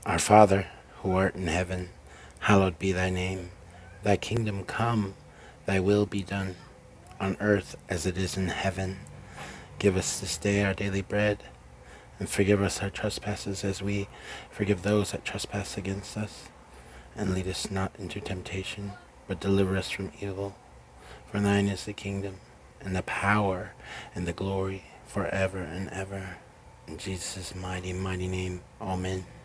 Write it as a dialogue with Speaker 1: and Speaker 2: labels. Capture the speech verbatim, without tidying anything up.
Speaker 1: Our Father, who art in heaven, hallowed be thy name. Thy kingdom come, thy will be done, on earth as it is in heaven. Give us this day our daily bread, and forgive us our trespasses as we forgive those that trespass against us. And lead us not into temptation, but deliver us from evil. For thine is the kingdom, and the power, and the glory, forever and ever. In Jesus' mighty, mighty name, amen.